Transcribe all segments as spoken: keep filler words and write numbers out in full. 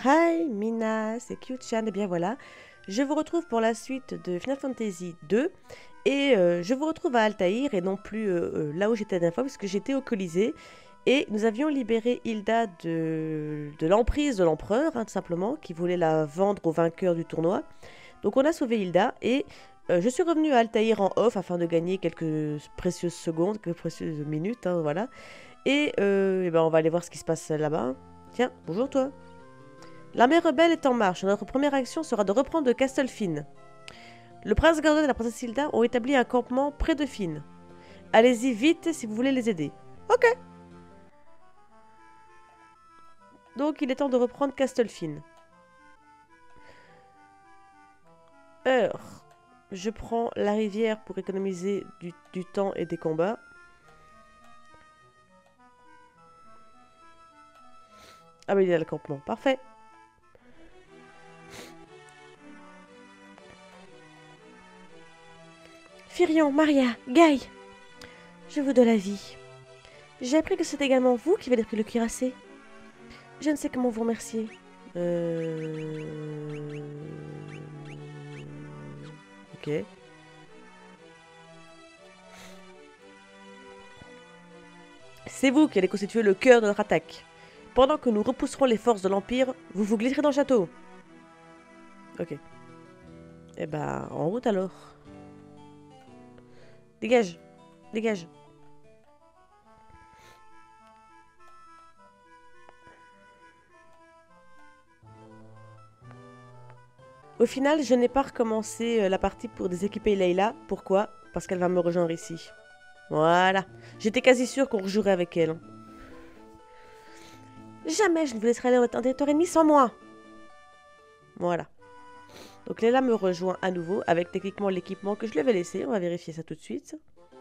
Hi Mina, c'est Q-chan, et bien voilà, je vous retrouve pour la suite de Final Fantasy deux et euh, je vous retrouve à Altaïr et non plus euh, euh, là où j'étais la dernière fois parce que j'étais au Colisée et nous avions libéré Hilda de, de l'emprise de l'empereur, hein, tout simplement, qui voulait la vendre au vainqueur du tournoi. Donc on a sauvé Hilda et euh, je suis revenue à Altaïr en off afin de gagner quelques précieuses secondes, quelques précieuses minutes, hein, voilà. Et, euh, eh ben, on va aller voir ce qui se passe là-bas. Tiens, bonjour toi. L'armée rebelle est en marche. Notre première action sera de reprendre Castlefin. Le prince Gordon et la princesse Hilda ont établi un campement près de Finn. Allez-y vite si vous voulez les aider. Ok. Donc il est temps de reprendre Castlefin. Heure. Je prends la rivière pour économiser du, du temps et des combats. Ah mais il y a le campement. Parfait. Firion, Maria, Guy, je vous donne la vie. J'ai appris que c'est également vous qui avez pris le cuirassé. Je ne sais comment vous remercier. Euh... Ok. C'est vous qui allez constituer le cœur de notre attaque. Pendant que nous repousserons les forces de l'Empire, vous vous glisserez dans le château. Ok. Eh ben, en route alors. Dégage. Dégage. Au final, je n'ai pas recommencé la partie pour déséquiper Layla. Pourquoi? Parce qu'elle va me rejoindre ici. Voilà. J'étais quasi sûre qu'on rejouerait avec elle. Jamais je ne vous laisserai aller en territoire ennemi sans moi. Voilà. Donc Layla me rejoint à nouveau avec techniquement l'équipement que je lui avais laissé. On va vérifier ça tout de suite.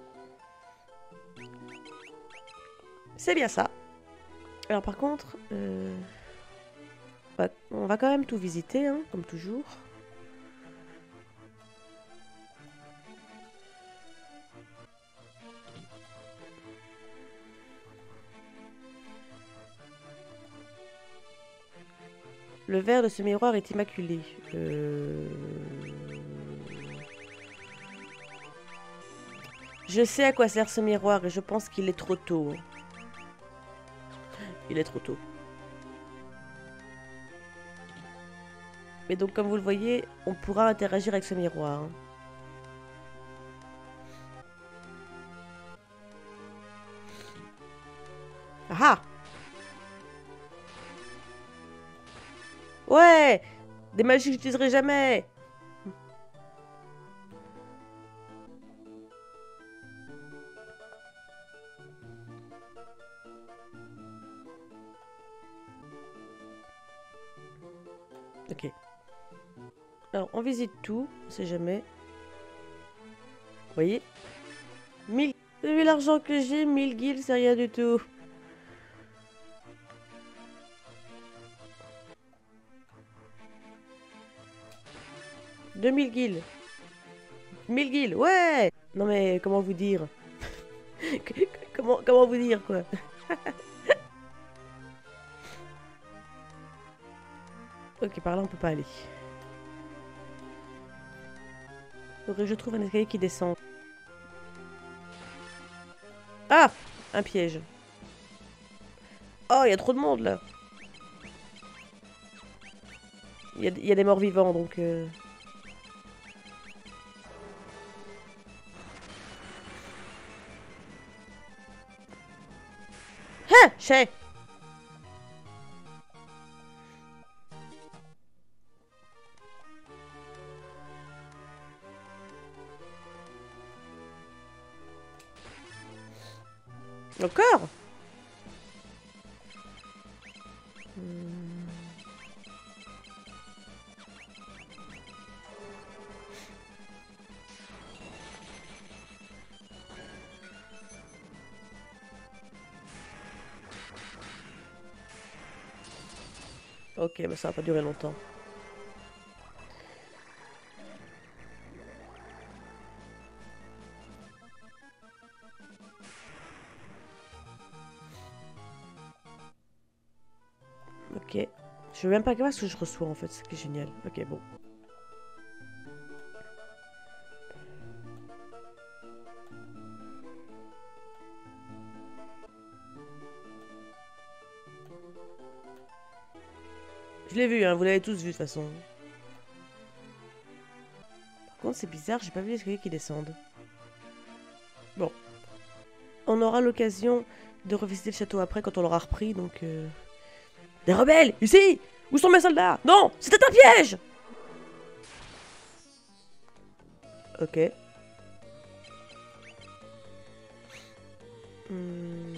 C'est bien ça. Alors par contre, euh, on, va, on va quand même tout visiter, hein, comme toujours. Le verre de ce miroir est immaculé. Euh... Je sais à quoi sert ce miroir et je pense qu'il est trop tôt. Il est trop tôt. Mais donc, comme vous le voyez, on pourra interagir avec ce miroir. Ah! Ouais! Des magies que j'utiliserai jamais! Ok. Alors, on visite tout, on sait jamais. Vous voyez? mille... Vu l'argent que j'ai, mille guilds, c'est rien du tout. deux mille guilds. mille guilds, ouais! Non mais, comment vous dire? comment, comment vous dire, quoi? Ok, par là, on peut pas aller. Faudrait que je trouve un escalier qui descend. Ah! Un piège. Oh, il y a trop de monde, là. Il y, y a des morts vivants, donc... Euh... Ah! Chez! Encore? Hmm. Ok, mais ça va pas durer longtemps. Ok. Je sais même pas ce que je reçois en fait, c'est ce qui est génial. Ok, bon. Je l'ai vu, hein, vous l'avez tous vu de toute façon. Par contre, c'est bizarre, j'ai pas vu les escaliers qui descendent. Bon. On aura l'occasion de revisiter le château après quand on l'aura repris, donc... Euh... Des rebelles! Ici! Où sont mes soldats? Non! C'était un piège! Ok. Hmm...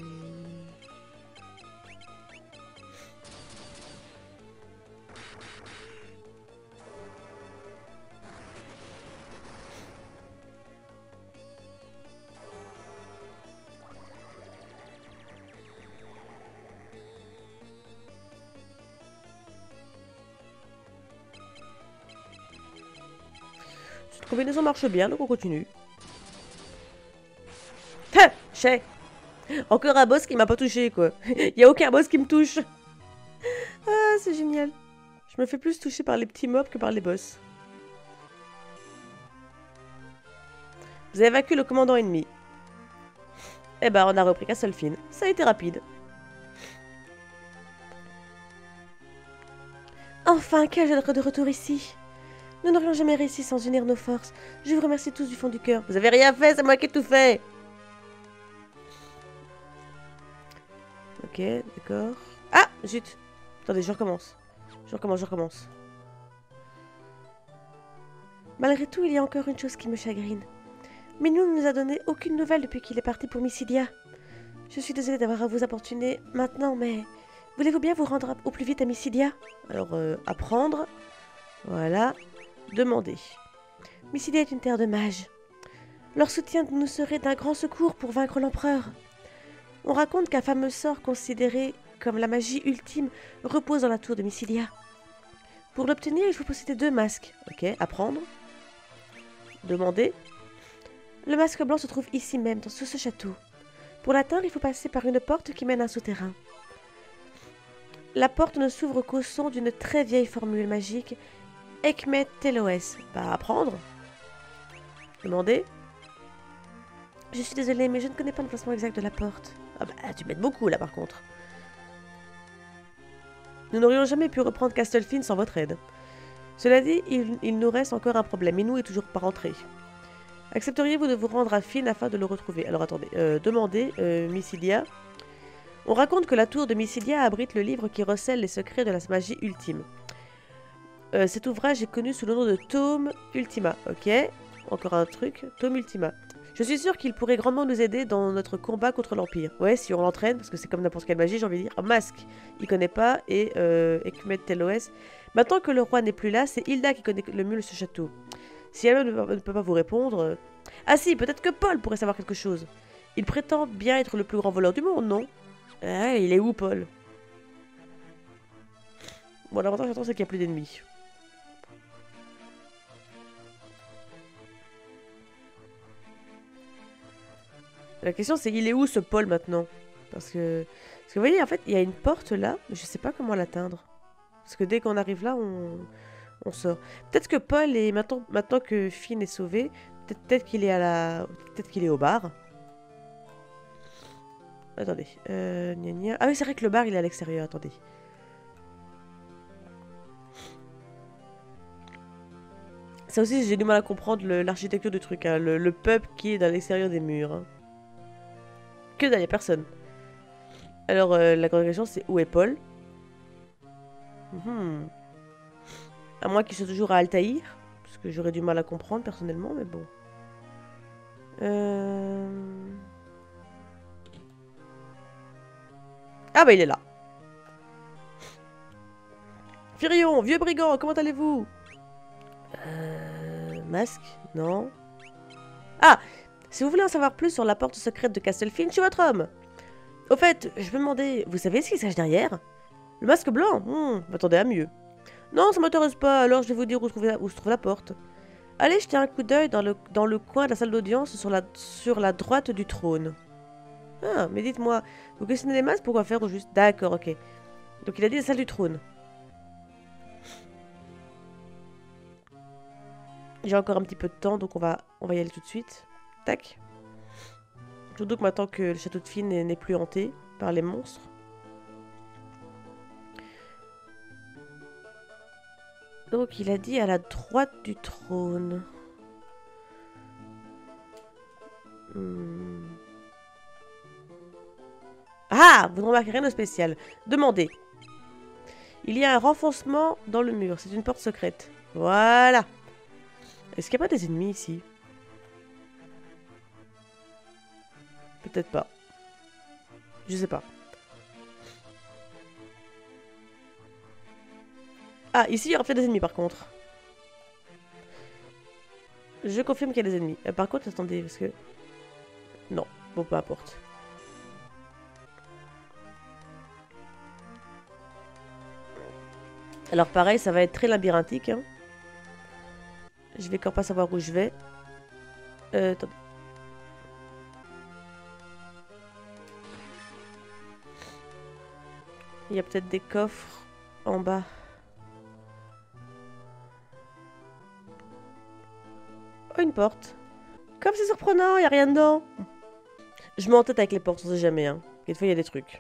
Cette combinaison marche bien, donc on continue. Ha! Chez! Encore un boss qui m'a pas touché, quoi. Y a aucun boss qui me touche. Ah, c'est génial. Je me fais plus toucher par les petits mobs que par les boss. Vous avez vaincu le commandant ennemi. Eh ben, on a repris Castlefin. Ça a été rapide. Enfin, quel d'être de retour ici. Nous n'aurions jamais réussi sans unir nos forces. Je vous remercie tous du fond du cœur. Vous avez rien fait, c'est moi qui ai tout fait. Ok, d'accord. Ah, zut. Attendez, je recommence. Je recommence, je recommence. Malgré tout, il y a encore une chose qui me chagrine. Minou ne nous a donné aucune nouvelle depuis qu'il est parti pour Mysidia. Je suis désolée d'avoir à vous importuner maintenant, mais... Voulez-vous bien vous rendre au plus vite à Mysidia? Alors, euh, apprendre. Voilà. Demander. Mysidia est une terre de mages. Leur soutien nous serait d'un grand secours pour vaincre l'empereur. On raconte qu'un fameux sort considéré comme la magie ultime repose dans la tour de Mysidia. Pour l'obtenir, il faut posséder deux masques. Ok, apprendre. Demander. Le masque blanc se trouve ici même, dans ce château. Pour l'atteindre, il faut passer par une porte qui mène à un souterrain. La porte ne s'ouvre qu'au son d'une très vieille formule magique, Ekmet Teloes. Bah, apprendre. Demander. Je suis désolée, mais je ne connais pas le placement exact de la porte. Ah bah, tu m'aides beaucoup, là, par contre. Nous n'aurions jamais pu reprendre Castlefin sans votre aide. Cela dit, il, il nous reste encore un problème. Minou est toujours pas rentré. Accepteriez-vous de vous rendre à Fynn afin de le retrouver? Alors, attendez. Euh, demandez, euh, Mysidia. On raconte que la tour de Mysidia abrite le livre qui recèle les secrets de la magie ultime. Euh, cet ouvrage est connu sous le nom de Tome Ultima. Ok. Encore un truc. Tome Ultima. Je suis sûre qu'il pourrait grandement nous aider dans notre combat contre l'Empire. Ouais, si on l'entraîne, parce que c'est comme n'importe quelle magie, j'ai envie de dire. Un masque, il connaît pas, et euh, Ekmet Teloes. Maintenant que le roi n'est plus là, c'est Hilda qui connaît le mieux ce château. Si elle ne peut pas vous répondre... Euh... Ah si, peut-être que Paul pourrait savoir quelque chose. Il prétend bien être le plus grand voleur du monde, non? Ah, il est où, Paul? Bon, l'avantage, j'entends, c'est qu'il n'y a plus d'ennemis. La question c'est il est où ce Paul maintenant? Parce que, parce que vous voyez en fait il y a une porte là, mais je sais pas comment l'atteindre. Parce que dès qu'on arrive là on, on sort. Peut-être que Paul est maintenant, maintenant que Fynn est sauvé, peut-être peut-être qu'il est à la, peut-être qu'il est au bar. Attendez, euh, gna gna. Ah oui c'est vrai que le bar il est à l'extérieur. Attendez. Ça aussi j'ai du mal à comprendre l'architecture du truc, hein. le, le pub qui est dans l'extérieur des murs. Hein. Que dalle, y'a personne. Alors, euh, la grande question, c'est où est Paul? hmm. À moins qu'il soit toujours à Altaïr. Parce que j'aurais du mal à comprendre, personnellement, mais bon. Euh... Ah bah, il est là. Firion, vieux brigand, comment allez-vous? Euh... Masque? Non. Ah! Si vous voulez en savoir plus sur la porte secrète de Castlefin, je suis votre homme. Au fait, je me demandais, vous savez ce qui se cache derrière? Le masque blanc? hmm, M'attendez à mieux. Non, ça m'intéresse pas, alors je vais vous dire où, trouver, où se trouve la porte. Allez jeter un coup d'œil dans le, dans le coin de la salle d'audience sur la, sur la droite du trône. Ah, mais dites-moi, vous questionnez les masques, pourquoi faire au juste? D'accord, ok. Donc il a dit la salle du trône. J'ai encore un petit peu de temps, donc on va, on va y aller tout de suite. Tac. Surtout que maintenant que le château de Fine n'est plus hanté par les monstres. Donc il a dit à la droite du trône. Hmm. Ah, vous ne remarquez rien de spécial. Demandez. Il y a un renfoncement dans le mur. C'est une porte secrète. Voilà. Est-ce qu'il n'y a pas des ennemis ici? Peut-être pas. Je sais pas. Ah, ici, il y aura peut-être des ennemis par contre. Je confirme qu'il y a des ennemis. Euh, par contre, attendez, parce que... Non, bon, peu importe. Alors pareil, ça va être très labyrinthique. Hein. Je vais encore pas savoir où je vais. Euh, attendez. Il y a peut-être des coffres en bas. Oh, une porte. Comme c'est surprenant, il n'y a rien dedans. Je m'entête avec les portes, on sait jamais. Hein. Quelquefois, il y a des trucs.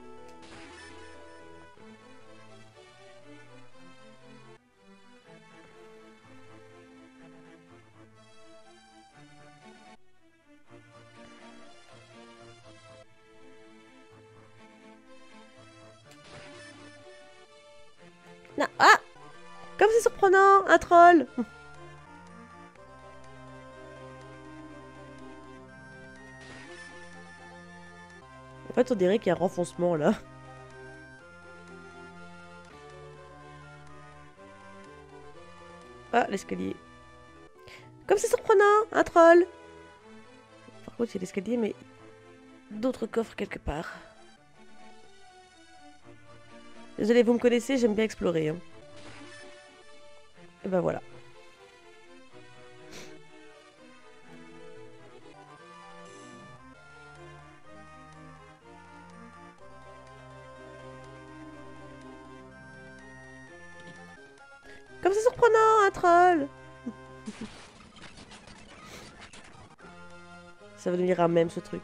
Non. Ah! Comme c'est surprenant, un troll. En fait, on dirait qu'il y a un renfoncement là. Ah, l'escalier. Comme c'est surprenant, un troll. Par contre, il y a l'escalier, mais d'autres coffres quelque part. Désolé, vous me connaissez, j'aime bien explorer. Hein. Et ben voilà. Comme c'est surprenant, un troll. Ça va devenir un mème ce truc.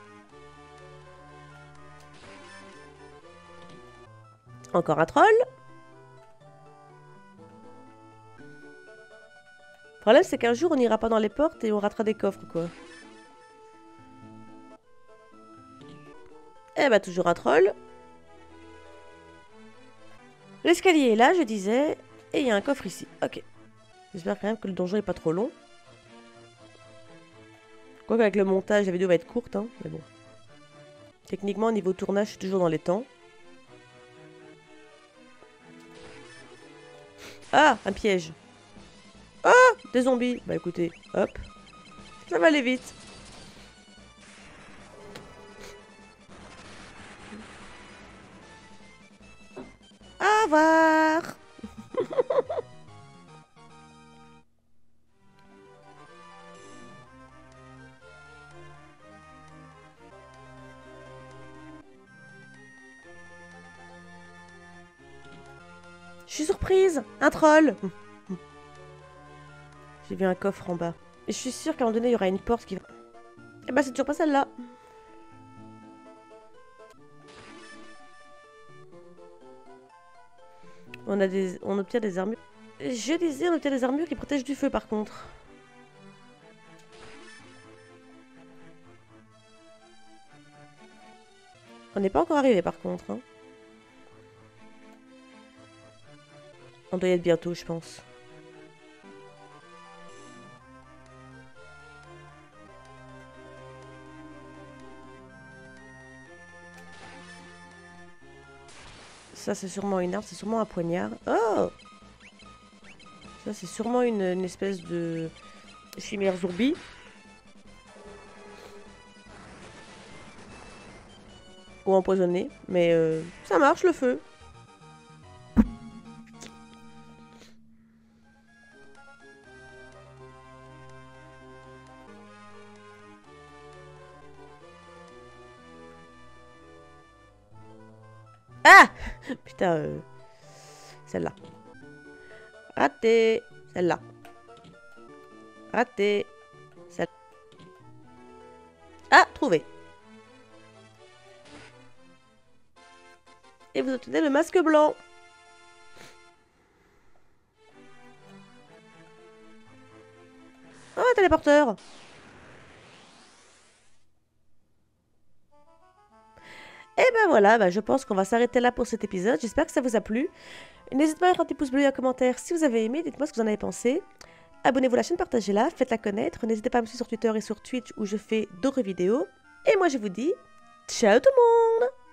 Encore un troll. Le problème c'est qu'un jour on n'ira pas dans les portes et on ratera des coffres quoi. Eh bah toujours un troll. L'escalier est là je disais. Et il y a un coffre ici. Ok. J'espère quand même que le donjon est pas trop long. Quoique avec le montage la vidéo va être courte hein. Mais bon. Techniquement au niveau tournage je suis toujours dans les temps. Ah, un piège. Ah, des zombies. Bah écoutez, hop. Ça va aller vite. Au revoir. Je suis surprise. Un troll. J'ai vu un coffre en bas. Et je suis sûre qu'à un moment donné, il y aura une porte qui va... Eh bah, c'est toujours pas celle-là. On a des... On obtient des armures. Je disais, on obtient des armures qui protègent du feu, par contre. On n'est pas encore arrivé, par contre. Hein. On doit y être bientôt, je pense. Ça, c'est sûrement une arme, c'est sûrement un poignard. Oh! Ça, c'est sûrement une, une espèce de chimère zombie. Ou empoisonnée. Mais euh, ça marche, le feu. Ah! Putain, euh... celle-là. Raté! Celle-là. Raté. Ça... Ah, trouvé. Et vous obtenez le masque blanc. Oh, téléporteur. Et ben voilà, bah je pense qu'on va s'arrêter là pour cet épisode. J'espère que ça vous a plu. N'hésitez pas à mettre un petit pouce bleu et un commentaire si vous avez aimé. Dites-moi ce que vous en avez pensé. Abonnez-vous à la chaîne, partagez-la, faites-la connaître. N'hésitez pas à me suivre sur Twitter et sur Twitch où je fais d'autres vidéos. Et moi je vous dis, ciao tout le monde!